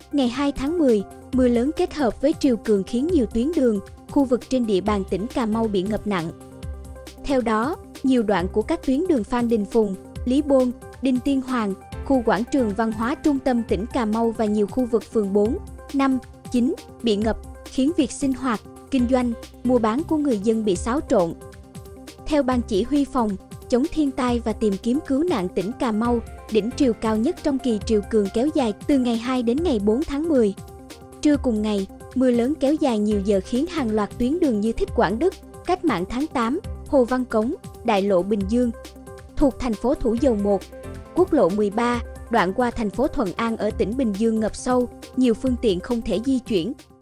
Ngày 2 tháng 10, mưa lớn kết hợp với triều cường khiến nhiều tuyến đường, khu vực trên địa bàn tỉnh Cà Mau bị ngập nặng. Theo đó, nhiều đoạn của các tuyến đường Phan Đình Phùng, Lý Bôn, Đinh Tiên Hoàng, khu quảng trường văn hóa trung tâm tỉnh Cà Mau và nhiều khu vực phường 4, 5, 9 bị ngập, khiến việc sinh hoạt, kinh doanh, mua bán của người dân bị xáo trộn. Theo Ban Chỉ huy phòng chống thiên tai và tìm kiếm cứu nạn tỉnh Cà Mau, đỉnh triều cao nhất trong kỳ triều cường kéo dài từ ngày 2 đến ngày 4 tháng 10. Trưa cùng ngày, mưa lớn kéo dài nhiều giờ khiến hàng loạt tuyến đường như Thích Quảng Đức, Cách mạng tháng 8, Hồ Văn Cống, Đại lộ Bình Dương, thuộc thành phố Thủ Dầu Một, quốc lộ 13, đoạn qua thành phố Thuận An ở tỉnh Bình Dương ngập sâu, nhiều phương tiện không thể di chuyển.